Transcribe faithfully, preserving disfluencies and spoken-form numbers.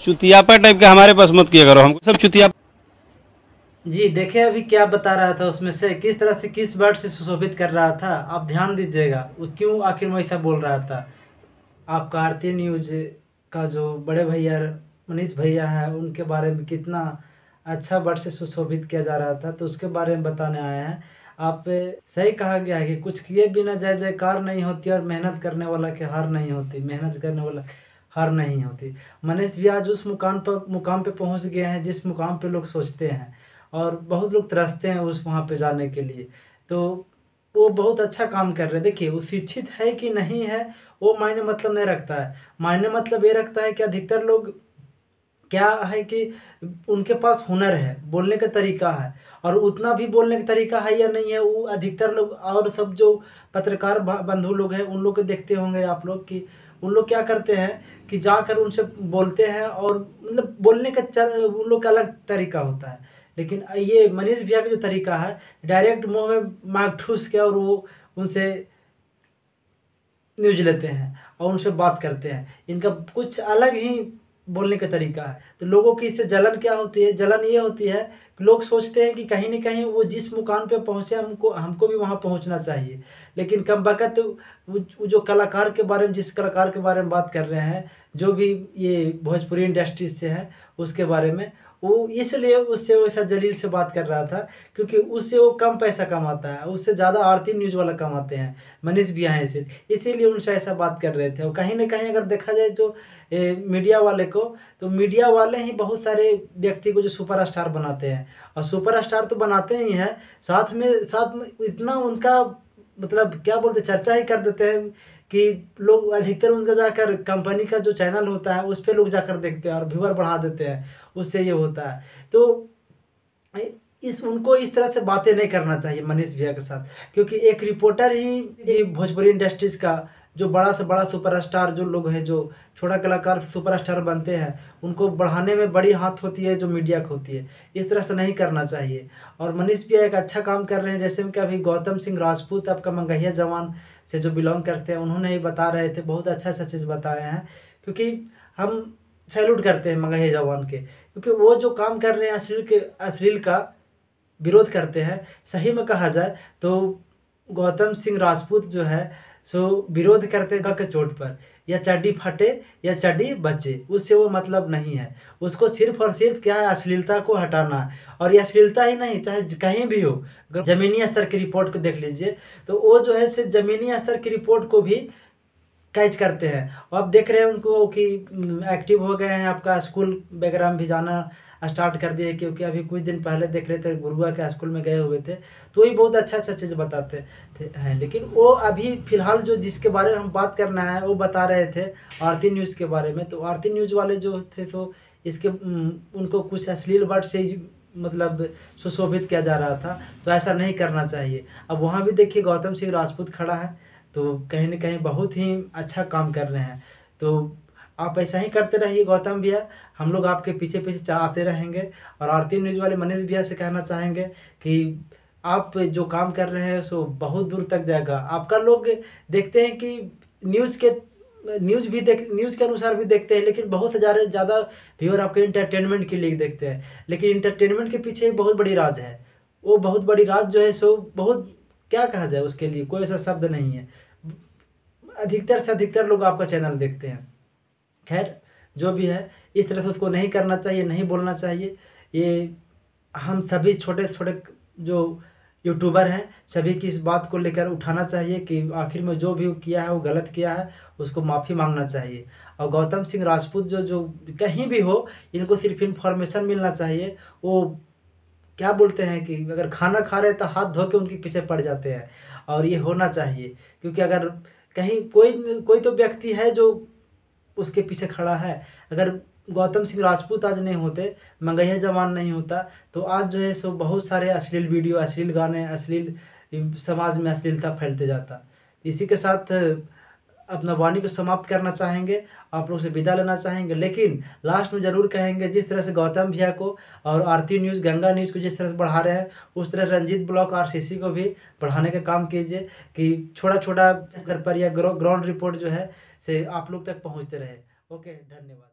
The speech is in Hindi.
चुतियापा टाइप का हमारे पास मत किया करो, हमको सब चुतिया। जी देखिए अभी क्या बता रहा था, उसमें से किस तरह से किस वर्ड से सुशोभित कर रहा था, आप ध्यान दीजिएगा वो क्यों आखिर में ऐसा बोल रहा था। आपका आरती न्यूज का जो बड़े भैया मनीष भैया है उनके बारे में कितना अच्छा वर्ड से सुशोभित किया जा रहा था, तो उसके बारे में बताने आए हैं। आप सही कहा गया है कि कुछ किए बिना जय जयकार नहीं होती और मेहनत करने वाला की हार नहीं होती, मेहनत करने वाला हार नहीं होती। मनीष भी आज उस मुकाम पर मुकाम पे पहुंच गए हैं जिस मुकाम पे लोग सोचते हैं, और बहुत लोग तरसते हैं उस वहाँ पे जाने के लिए। तो वो बहुत अच्छा काम कर रहे हैं। देखिए वो शिक्षित है कि नहीं है वो मायने मतलब नहीं रखता है, मायने मतलब ये रखता है कि अधिकतर लोग क्या है कि उनके पास हुनर है, बोलने का तरीका है, और उतना भी बोलने का तरीका है या नहीं है वो अधिकतर लोग और सब जो पत्रकार बंधु लोग हैं उन लोग को देखते होंगे आप लोग कि उन लोग क्या करते हैं कि जाकर उनसे बोलते हैं, और मतलब बोलने का चल उन लोग का अलग तरीका होता है। लेकिन ये मनीष भैया का जो तरीका है डायरेक्ट मुंह में माइक ठूस के और वो उनसे न्यूज लेते हैं और उनसे बात करते हैं, इनका कुछ अलग ही बोलने का तरीका है। तो लोगों की इससे जलन क्या होती है, जलन ये होती है कि लोग सोचते हैं कि कहीं ना कहीं वो जिस मुकाम पे पहुँचे हमको हमको भी वहाँ पहुँचना चाहिए। लेकिन कम वक़्त वो जो कलाकार के बारे में जिस कलाकार के बारे में बात कर रहे हैं, जो भी ये भोजपुरी इंडस्ट्री से है उसके बारे में, वो इसलिए उससे वैसा जलील से बात कर रहा था क्योंकि उससे वो कम पैसा कमाता है, उससे ज़्यादा आरती न्यूज़ वाला कमाते हैं मनीष भैया हैं इसे, इसीलिए उनसे ऐसा बात कर रहे थे। और कहीं ना कहीं अगर देखा जाए तो ए, मीडिया वाले को, तो मीडिया वाले ही बहुत सारे व्यक्ति को जो सुपर स्टार बनाते हैं, और सुपर स्टार तो बनाते ही हैं, साथ में साथ में इतना उनका मतलब क्या बोलते चर्चा ही कर देते हैं कि लोग अधिकतर उनका जाकर कंपनी का जो चैनल होता है उस पर लोग जाकर देखते हैं और व्यूअर बढ़ा देते हैं, उससे ये होता है। तो इस उनको इस तरह से बातें नहीं करना चाहिए मनीष भैया के साथ, क्योंकि एक रिपोर्टर ही भोजपुरी इंडस्ट्रीज़ का जो बड़ा से बड़ा सुपरस्टार जो लोग हैं, जो छोटा कलाकार सुपरस्टार बनते हैं, उनको बढ़ाने में बड़ी हाथ होती है जो मीडिया की होती है। इस तरह से नहीं करना चाहिए। और मनीष भैया एक अच्छा काम कर रहे हैं, जैसे कि अभी गौतम सिंह राजपूत आपका मंगहिया जवान से जो बिलोंग करते हैं उन्होंने ही बता रहे थे, बहुत अच्छा अच्छा चीज़ बताए हैं, क्योंकि हम सैल्यूट करते हैं मंगहिया जवान के, क्योंकि वो जो काम कर रहे हैं अश्लील के अश्लील का विरोध करते हैं। सही में कहा जाए तो गौतम सिंह राजपूत जो है सो विरोध करते हैं के चोट पर, या चड्डी फटे या चड्डी बचे, उससे वो मतलब नहीं है। उसको सिर्फ और सिर्फ क्या है, अश्लीलता को हटाना है। और ये अश्लीलता ही नहीं, चाहे कहीं भी हो, ज़मीनी स्तर की रिपोर्ट को देख लीजिए तो वो जो है सिर्फ ज़मीनी स्तर की रिपोर्ट को भी कैच करते हैं। और आप देख रहे हैं उनको कि एक्टिव हो गए हैं, आपका स्कूल वगैरह भी जाना स्टार्ट कर दिए, क्योंकि अभी कुछ दिन पहले देख रहे थे गुरुआ के स्कूल में गए हुए थे, तो वही बहुत अच्छा अच्छा चीज़ बताते थे हैं। लेकिन वो अभी फ़िलहाल जो जिसके बारे में हम बात करना है वो बता रहे थे आरती न्यूज़ के बारे में। तो आरती न्यूज़ वाले जो थे तो इसके उनको कुछ अश्लील वर्ड से मतलब सुशोभित किया जा रहा था, तो ऐसा नहीं करना चाहिए। अब वहाँ भी देखिए गौतम सिंह राजपूत खड़ा है, तो कहीं ना कहीं बहुत ही अच्छा काम कर रहे हैं। तो आप ऐसा ही करते रहिए गौतम भैया, हम लोग आपके पीछे पीछे आते रहेंगे। और आरती न्यूज़ वाले मनीष भैया से कहना चाहेंगे कि आप जो काम कर रहे हैं सो बहुत दूर तक जाएगा आपका। लोग देखते हैं कि न्यूज़ के न्यूज़ भी देख न्यूज़ के अनुसार भी देखते हैं, लेकिन बहुत ज़्यादा ज़्यादा व्यूअर आपके इंटरटेनमेंट के लिए देखते हैं। लेकिन इंटरटेनमेंट के पीछे एक बहुत बड़ी राज है, वो बहुत बड़ी राज जो है सो बहुत क्या कहा जाए, उसके लिए कोई ऐसा शब्द नहीं है। अधिकतर से अधिकतर लोग आपका चैनल देखते हैं। खैर जो भी है, इस तरह से उसको नहीं करना चाहिए, नहीं बोलना चाहिए। ये हम सभी छोटे छोटे जो यूट्यूबर हैं सभी की इस बात को लेकर उठाना चाहिए कि आखिर में जो भी किया है वो गलत किया है, उसको माफ़ी मांगना चाहिए। और गौतम सिंह राजपूत जो जो कहीं भी हो, इनको सिर्फ इन्फॉर्मेशन मिलना चाहिए। वो क्या बोलते हैं कि अगर खाना खा रहे तो हाथ धो के उनके पीछे पड़ जाते हैं, और ये होना चाहिए। क्योंकि अगर कहीं कोई कोई तो व्यक्ति है जो उसके पीछे खड़ा है, अगर गौतम सिंह राजपूत आज नहीं होते, मंगहिया जवान नहीं होता, तो आज जो है सो बहुत सारे अश्लील वीडियो, अश्लील गाने, अश्लील समाज में अश्लीलता फैलते जाता। इसी के साथ अपना वाणी को समाप्त करना चाहेंगे, आप लोग से विदा लेना चाहेंगे। लेकिन लास्ट में ज़रूर कहेंगे, जिस तरह से गौतम भैया को और आरती न्यूज़, गंगा न्यूज़ को जिस तरह से बढ़ा रहे हैं, उस तरह रंजीत ब्लॉक आरसीसी को भी बढ़ाने का काम कीजिए कि छोटा छोटा स्तर पर या ग्राउंड रिपोर्ट जो है से आप लोग तक पहुंचते रहे। ओके, धन्यवाद।